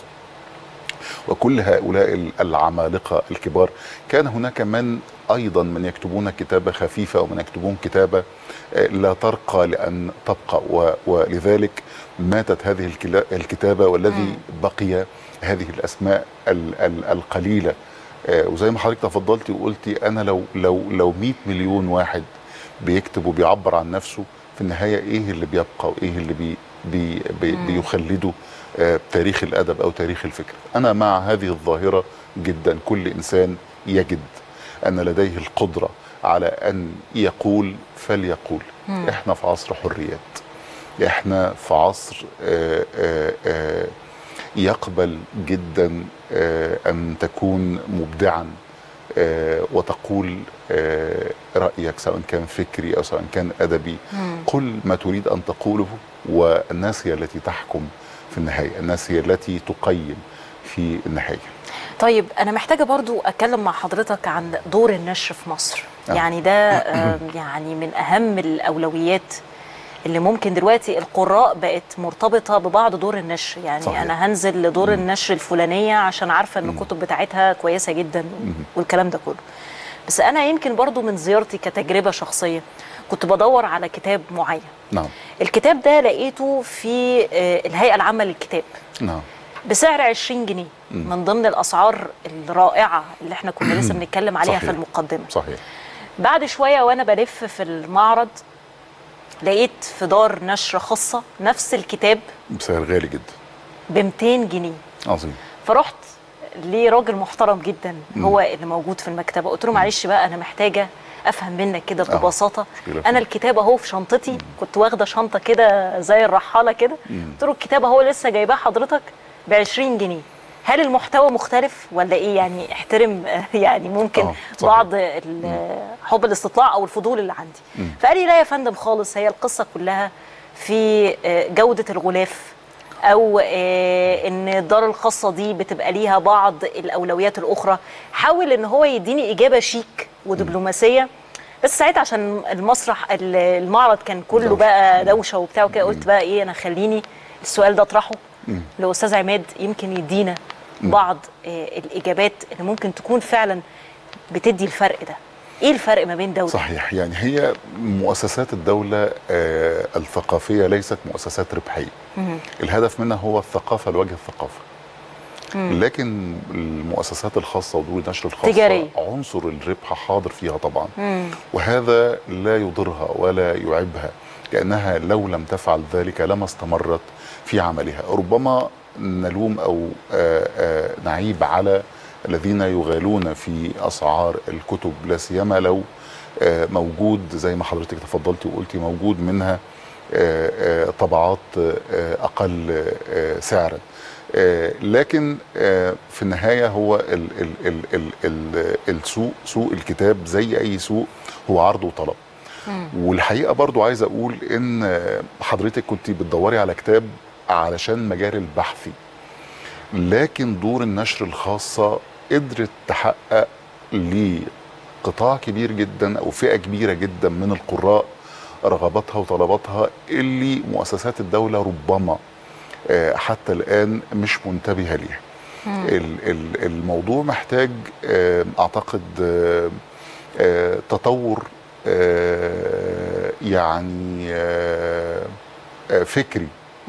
وكل هؤلاء العمالقة الكبار. كان هناك من أيضا من يكتبون كتابة خفيفة ومن يكتبون كتابة لا ترقى لأن تبقى، ولذلك ماتت هذه الكتابة، والذي بقي هذه الأسماء القليلة. وزي ما حضرتك تفضلتي وقلتي، أنا لو لو لو مئة مليون واحد بيكتب وبيعبر عن نفسه، في النهاية إيه اللي بيبقى وإيه اللي بي بي بي بيخلده تاريخ الأدب أو تاريخ الفكر؟ أنا مع هذه الظاهرة جدا. كل إنسان يجد أن لديه القدرة على أن يقول فليقول. مم. إحنا في عصر حريات، إحنا في عصر آآ آآ يقبل جدا أن تكون مبدعا وتقول رأيك، سواء كان فكري أو سواء كان أدبي. مم. قل ما تريد أن تقوله، والناس هي التي تحكم في النهاية، الناس هي التي تقيم في النهاية. طيب أنا محتاجة برضو أتكلم مع حضرتك عن دور النشر في مصر. آه. يعني ده يعني من أهم الأولويات اللي ممكن دلوقتي القراء بقت مرتبطة ببعض دور النشر. يعني صحيح. أنا هنزل لدور مم. النشر الفلانية عشان عارفة أن الكتب بتاعتها كويسة جدا مم. والكلام ده كله. بس أنا يمكن برضو من زيارتي كتجربة شخصية كنت بدور على كتاب معين. نعم. الكتاب ده لقيته في الهيئة العامة للكتاب. نعم. بسعر عشرين جنيه، مم. من ضمن الأسعار الرائعة اللي احنا كنا لسه بنتكلم عليها صحيح. في المقدمة. صحيح. بعد شوية وأنا بلف في المعرض لقيت في دار نشر خاصة نفس الكتاب بسعر غالي جدا، ب مئتين جنيه. عظيم. فرحت لراجل محترم جدا مم. هو اللي موجود في المكتبة، قلت له معلش بقى أنا محتاجة افهم منك كده ببساطه. انا الكتاب اهو في شنطتي، مم. كنت واخده شنطه كده زي الرحاله كده، قلت له الكتاب اهو لسه جايباه حضرتك ب عشرين جنيه، هل المحتوى مختلف ولا ايه؟ يعني احترم يعني ممكن آه. بعض حب الاستطلاع او الفضول اللي عندي. مم. فقال لي لا يا فندم خالص، هي القصه كلها في جوده الغلاف، او ان الدار الخاصه دي بتبقى ليها بعض الاولويات الاخرى. حاول ان هو يديني اجابه شيك ودبلوماسيه، بس ساعتها عشان المسرح المعرض كان كله دوشة. بقى دوشه وبتاع وكده، قلت بقى ايه، انا خليني السؤال ده اطرحه لاستاذ عماد، يمكن يدينا بعض الاجابات اللي ممكن تكون فعلا بتدي الفرق ده. ايه الفرق ما بين دولة؟ صحيح. يعني هي مؤسسات الدولة آه الثقافية ليست مؤسسات ربحية. مم. الهدف منها هو الثقافة لوجه الثقافة. مم. لكن المؤسسات الخاصة ودور النشر الخاصة تجاري. عنصر الربح حاضر فيها طبعا. مم. وهذا لا يضرها ولا يعيبها، لأنها لو لم تفعل ذلك لما استمرت في عملها. ربما نلوم أو آه آه نعيب على الذين يغالون في أسعار الكتب، لا سيما لو موجود زي ما حضرتك تفضلتي وقلتي موجود منها طبعات أقل سعرا. لكن في النهاية هو ال ال ال ال ال السوق سوق الكتاب زي أي سوق هو عرض وطلب. والحقيقة برضو عايز أقول إن حضرتك كنت بتدوري على كتاب علشان مجال البحثي، لكن دور النشر الخاصة قدرت تحقق لقطاع كبير جدا أو فئة كبيرة جدا من القراء رغباتها وطلباتها اللي مؤسسات الدولة ربما حتى الآن مش منتبهة ليها. الموضوع محتاج أعتقد تطور يعني فكري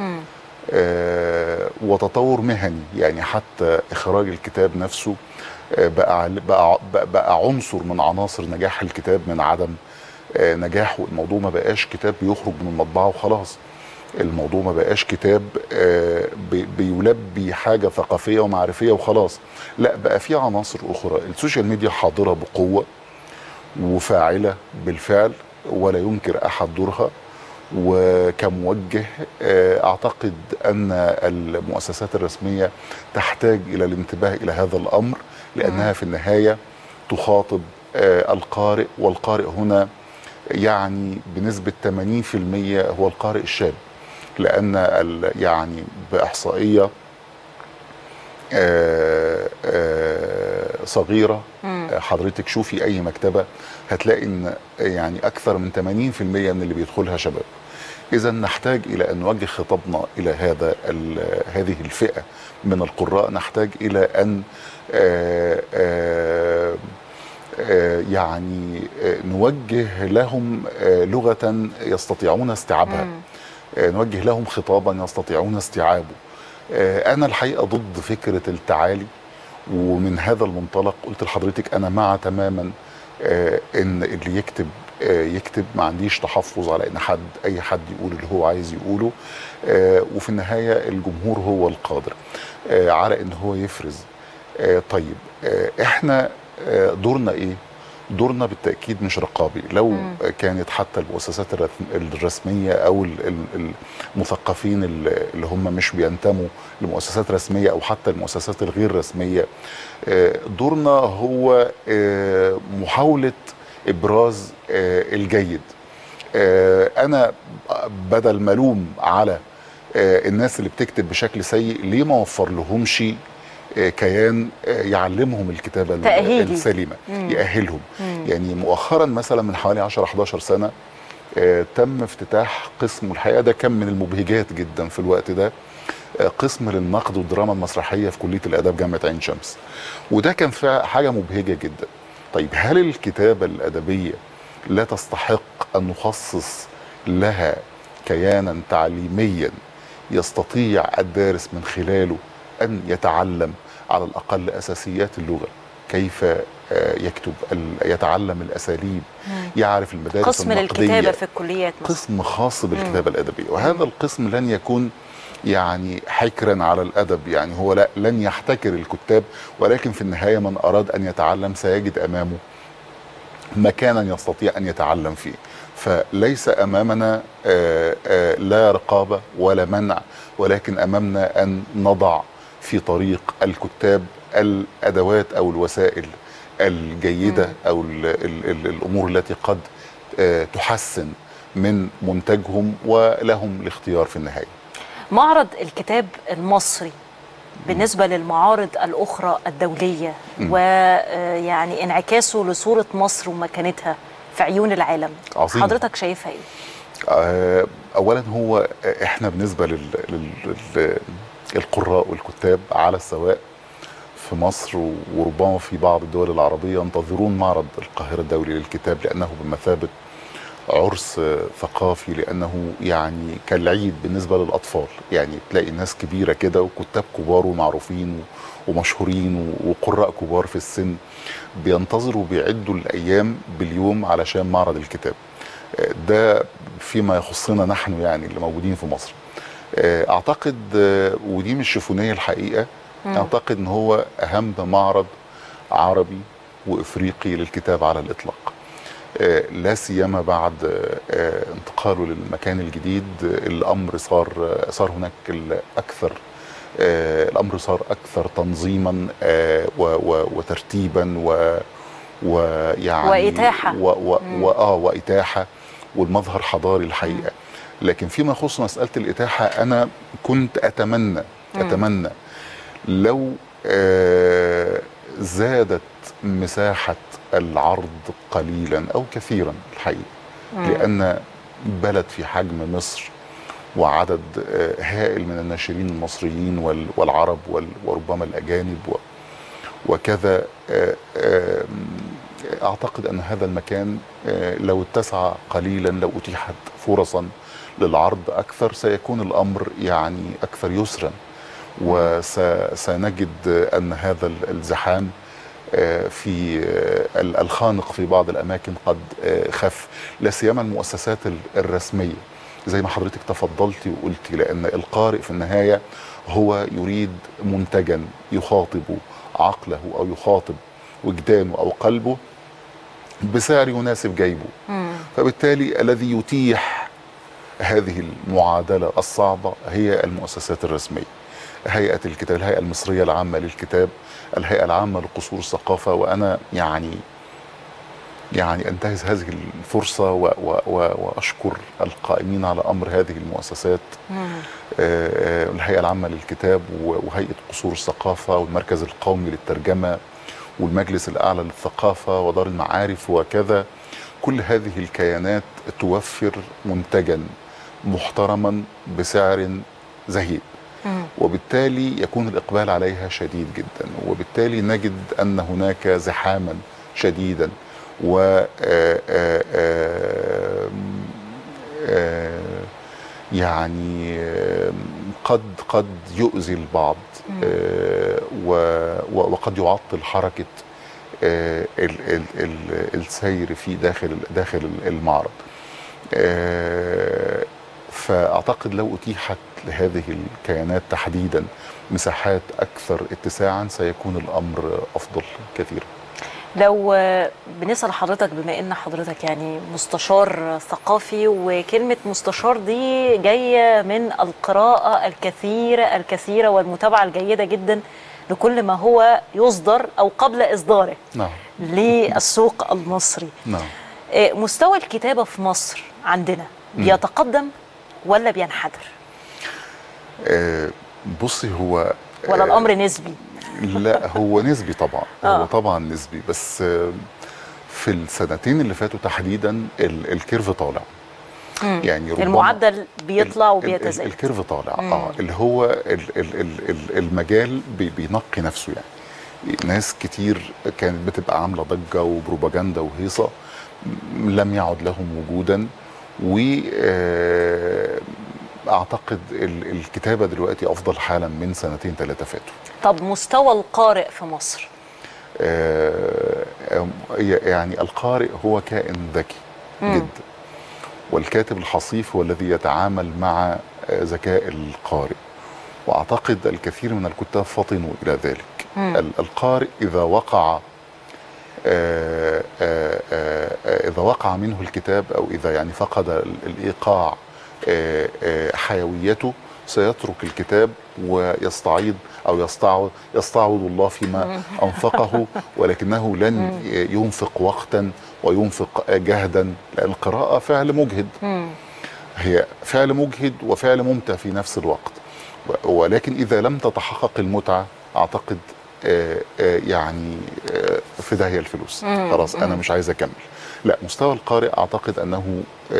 وتطور مهني، يعني حتى إخراج الكتاب نفسه بقى بقى بقى عنصر من عناصر نجاح الكتاب من عدم نجاحه. الموضوع ما بقاش كتاب بيخرج من المطبعة وخلاص، الموضوع ما بقاش كتاب بيلبي حاجة ثقافية ومعرفية وخلاص، لا بقى في عناصر أخرى. السوشيال ميديا حاضرة بقوة وفاعلة بالفعل ولا ينكر أحد دورها، وكموجه أعتقد أن المؤسسات الرسمية تحتاج إلى الانتباه إلى هذا الأمر، لأنها في النهاية تخاطب القارئ، والقارئ هنا يعني بنسبة ثمانين بالمئة هو القارئ الشاب، لأن يعني بإحصائية صغيرة حضرتك شوفي أي مكتبة هتلاقي إن يعني أكثر من ثمانين بالمئة من اللي بيدخلها شباب. إذا نحتاج إلى أن نوجه خطابنا إلى هذا هذه الفئة من القراء، نحتاج إلى أن آآ آآ يعني نوجه لهم لغة يستطيعون استيعابها، نوجه لهم خطابا يستطيعون استيعابه. أنا الحقيقة ضد فكرة التعالي، ومن هذا المنطلق قلت لحضرتك أنا مع تماما إن اللي يكتب يكتب، ما عنديش تحفظ على إن حد أي حد يقول اللي هو عايز يقوله، وفي النهاية الجمهور هو القادر على إن هو يفرز. طيب إحنا دورنا إيه؟ دورنا بالتأكيد مش رقابي. لو م. كانت حتى المؤسسات الرسمية أو المثقفين اللي هم مش بينتموا لمؤسسات رسمية أو حتى المؤسسات الغير رسمية، دورنا هو محاولة إبراز الجيد. أنا بدل ما ألوم على الناس اللي بتكتب بشكل سيء، ليه ما وفر لهمش كيان يعلمهم الكتابة تأهيلي. السليمة، مم. يأهلهم. مم. يعني مؤخرا مثلا من حوالي عشرة حداشر سنة آه تم افتتاح قسم، الحقيقة ده كان من المبهجات جدا في الوقت ده، آه قسم للنقد والدراما المسرحية في كلية الآداب جامعة عين شمس، وده كان حاجة مبهجة جدا. طيب هل الكتابة الأدبية لا تستحق أن نخصص لها كيانا تعليميا يستطيع الدارس من خلاله أن يتعلم على الأقل أساسيات اللغة، كيف يكتب، يتعلم الأساليب، مم. يعرف المدارس قسم النقدية، للكتابة في الكليات مثلا. قسم خاص بالكتابة مم. الأدبية، وهذا القسم لن يكون يعني حكرا على الأدب، يعني هو لا لن يحتكر الكتاب، ولكن في النهاية من أراد أن يتعلم سيجد أمامه مكانا يستطيع أن يتعلم فيه. فليس أمامنا آآ آآ لا رقابة ولا منع، ولكن أمامنا أن نضع في طريق الكتاب الأدوات أو الوسائل الجيدة، أو ال ال ال الأمور التي قد تحسن من منتجهم ولهم الاختيار في النهاية. معرض الكتاب المصري بالنسبة للمعارض الأخرى الدولية، ويعني انعكاسه لصورة مصر ومكانتها في عيون العالم، عظيم. حضرتك شايفها ايه؟ أولا هو احنا بالنسبة لل... لل... القراء والكتاب على السواء في مصر وربما في بعض الدول العربية ينتظرون معرض القاهرة الدولي للكتاب، لأنه بمثابة عرس ثقافي، لأنه يعني كالعيد بالنسبة للأطفال. يعني تلاقي ناس كبيرة كده وكتاب كبار ومعروفين ومشهورين وقراء كبار في السن بينتظروا وبيعدوا الأيام باليوم علشان معرض الكتاب ده فيما يخصنا نحن يعني اللي موجودين في مصر. أعتقد ودي مش شفونية الحقيقة، مم. أعتقد أن هو أهم معرض عربي وإفريقي للكتاب على الإطلاق، لا سيما بعد انتقاله للمكان الجديد. الأمر صار صار هناك الأكثر الأمر صار أكثر تنظيما وترتيبا ويعني وإتاحة وآه وإتاحة والمظهر حضاري الحقيقة. لكن فيما يخص مسألة الإتاحة أنا كنت أتمنى أتمنى لو زادت مساحة العرض قليلا أو كثيرا الحقيقة، لأن بلد في حجم مصر وعدد هائل من الناشرين المصريين والعرب وربما الأجانب وكذا، أعتقد أن هذا المكان لو اتسع قليلا، لو أتيحت فرصا للعرض أكثر، سيكون الأمر يعني أكثر يسرا، وسنجد أن هذا الزحام في الخانق في بعض الأماكن قد خف، لا سيما المؤسسات الرسمية زي ما حضرتك تفضلتي وقلتي، لأن القارئ في النهاية هو يريد منتجا يخاطب عقله أو يخاطب وجدانه أو قلبه بسعر يناسب جيبه. مم. فبالتالي الذي يتيح هذه المعادلة الصعبة هي المؤسسات الرسمية، هيئة الكتاب، الهيئة المصرية العامة للكتاب، الهيئة العامة لقصور الثقافة. وأنا يعني يعني أنتهز هذه الفرصة و و و وأشكر القائمين على أمر هذه المؤسسات، آه الهيئة العامة للكتاب وهيئة قصور الثقافة والمركز القومي للترجمة والمجلس الأعلى للثقافة ودار المعارف وكذا. كل هذه الكيانات توفر منتجا محترما بسعر زهيد، وبالتالي يكون الإقبال عليها شديد جدا، وبالتالي نجد أن هناك زحاما شديدا و يعني قد قد يؤذي البعض وقد يعطل حركة السير في داخل داخل المعرض. فأعتقد لو أتيحت لهذه الكيانات تحديدا مساحات أكثر اتساعا سيكون الأمر أفضل كثيرا. لو بنسأل حضرتك، بما ان حضرتك يعني مستشار ثقافي، وكلمة مستشار دي جاية من القراءة الكثيرة الكثيرة والمتابعة الجيدة جدا لكل ما هو يصدر أو قبل إصداره نعم. للسوق المصري. نعم. مستوى الكتابة في مصر عندنا بيتقدم ولا بينحدر؟ أه بصي، هو ولا الأمر نسبي؟ لا، هو نسبي طبعا. آه. هو طبعا نسبي، بس في السنتين اللي فاتوا تحديدا الكيرف طالع. مم. يعني المعدل بيطلع وبيتزايد. الكيرف طالع. مم. اه اللي هو ال ال ال المجال بينقي نفسه. يعني ناس كتير كانت بتبقى عامله ضجه وبروباجندا وهيصه لم يعد لهم وجودا، و اعتقد الكتابه دلوقتي افضل حالا من سنتين ثلاثه فاتوا. طب مستوى القارئ في مصر؟ آه يعني القارئ هو كائن ذكي جدا، والكاتب الحصيف هو الذي يتعامل مع ذكاء القارئ، واعتقد الكثير من الكتاب فطنوا الى ذلك. مم. القارئ اذا وقع آه آه آه اذا وقع منه الكتاب، او اذا يعني فقد الايقاع آه آه حيويته، سيترك الكتاب ويستعيض او يستعوض يستعوض الله فيما انفقه، ولكنه لن ينفق وقتا وينفق جهدا، لان القراءه فعل مجهد. هي فعل مجهد وفعل ممتع في نفس الوقت، ولكن اذا لم تتحقق المتعه اعتقد آآ آآ يعني آآ في داهيه الفلوس، خلاص انا مش عايز اكمل. لا، مستوى القارئ اعتقد انه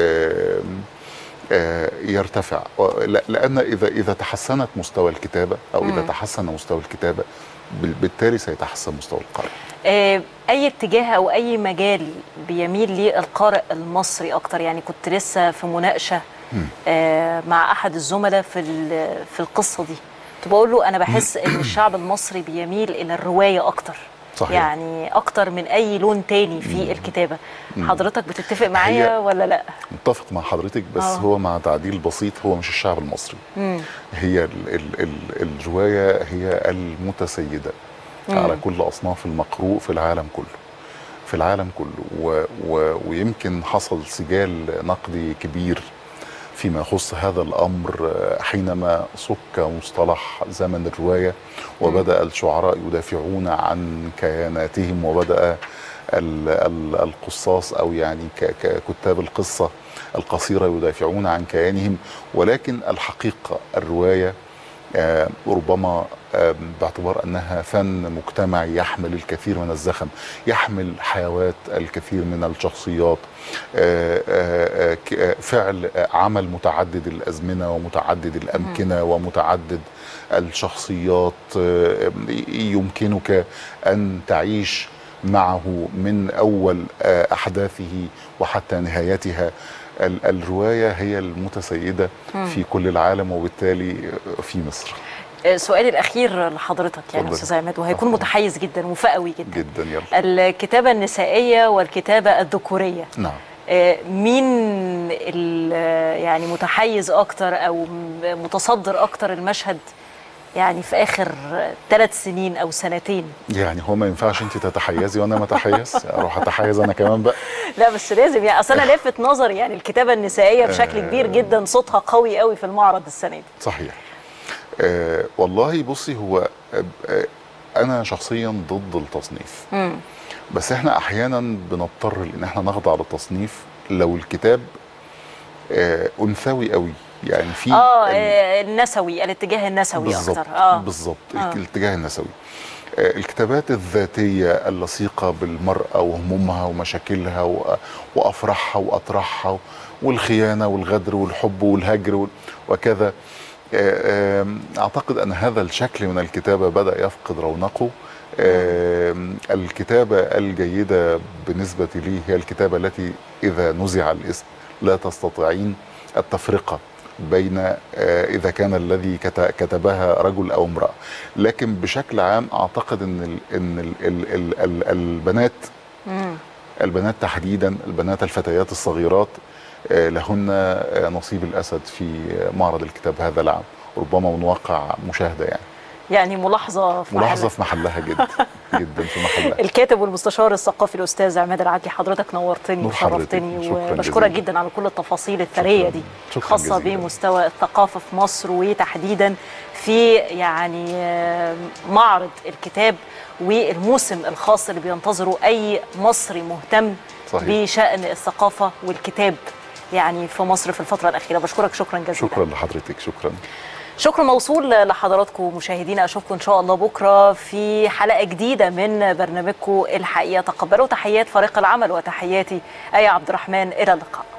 يرتفع، لان اذا اذا تحسنت مستوى الكتابه او اذا تحسن مستوى الكتابه بالتالي سيتحسن مستوى القارئ. اي اتجاه او اي مجال بيميل للقارئ المصري اكتر؟ يعني كنت لسه في مناقشه مع احد الزملاء في في القصه دي، كنت بقول له انا بحس ان الشعب المصري بيميل الى الروايه اكتر. صحيح. يعني اكتر من اي لون تاني في الكتابه. حضرتك بتتفق معايا ولا لا؟ متفق مع حضرتك، بس أوه. هو مع تعديل بسيط، هو مش الشعب المصري. مم. هي ال ال ال الروايه هي المتسيده مم. على كل اصناف المقروء في العالم كله في العالم كله و و ويمكن حصل سجال نقدي كبير فيما يخص هذا الأمر حينما سك مصطلح زمن الرواية، وبدأ الشعراء يدافعون عن كياناتهم، وبدأ القصاص أو يعني ككتاب القصة القصيرة يدافعون عن كيانهم. ولكن الحقيقة الرواية آه، ربما آه، باعتبار أنها فن مجتمعي يحمل الكثير من الزخم، يحمل حيوات الكثير من الشخصيات، آه، آه، آه، فعل عمل متعدد الأزمنة ومتعدد الأمكنة ومتعدد الشخصيات، آه، يمكنك أن تعيش معه من أول آه، أحداثه وحتى نهايتها. ال- الرواية هي المتسيدة مم. في كل العالم وبالتالي في مصر. سؤالي الاخير لحضرتك يعني اتفضل. استاذ عماد، وهيكون متحيز جدا وفئوي جدا. جدا يلا. الكتابه النسائيه والكتابه الذكوريه، نعم. آه، مين ال- يعني متحيز اكتر او متصدر اكتر المشهد يعني في اخر ثلاث سنين او سنتين؟ يعني هو ما ينفعش انت تتحيزي وانا ما اتحيز، اروح اتحيز انا كمان بقى. لا بس لازم يعني، اصل انا لافت نظري يعني الكتابه النسائيه بشكل كبير جدا، صوتها قوي قوي في المعرض السنه دي. صحيح. آه والله بصي، هو آه انا شخصيا ضد التصنيف، مم. بس احنا احيانا بنضطر ان احنا نخضع للتصنيف لو الكتاب آه انثوي قوي، يعني في اه آه، النسوي، الاتجاه النسوي بالظبط اكتر. اه بالظبط آه. الاتجاه النسوي. آه، الكتابات الذاتية اللصيقة بالمرأة وهمومها ومشاكلها و- وأفراحها وأطراحها والخيانة والغدر والحب والهجر وال- وكذا. آه، آم، أعتقد أن هذا الشكل من الكتابة بدأ يفقد رونقه. آم، الكتابة الجيدة بالنسبة لي هي الكتابة التي إذا نزع الاسم لا تستطيعين التفرقة بين آه، إذا كان الذي كت- كتبها رجل أو امرأة. لكن بشكل عام أعتقد أن ال أن ال ال ال ال البنات مم. البنات تحديدا، البنات الفتيات الصغيرات آه، لهن آه، نصيب الأسد في معرض الكتاب هذا العام، ربما من واقع مشاهدة يعني. يعني ملاحظه في ملاحظة محلها. في محلها جدا جدا في محلها. الكاتب والمستشار الثقافي الاستاذ عماد العدلي، حضرتك نورتني نور حضرتك. وشرفتني، شكراً وبشكرك جزيلاً. جدا على كل التفاصيل الثريه دي شكراً خاصه جزيلاً. بمستوى الثقافه في مصر، وتحديدا في يعني آه، معرض الكتاب والموسم الخاص اللي بينتظره اي مصري مهتم صحيح. بشأن الثقافه والكتاب يعني في مصر في الفتره الاخيره. بشكرك شكرا جزيلا. شكرا لحضرتك. شكرا. شكر موصول لحضراتكم مشاهدينا، اشوفكم ان شاء الله بكره في حلقه جديده من برنامجكم الحقيقه. تقبلوا تحيات فريق العمل وتحياتي آية عبد الرحمن، الى اللقاء.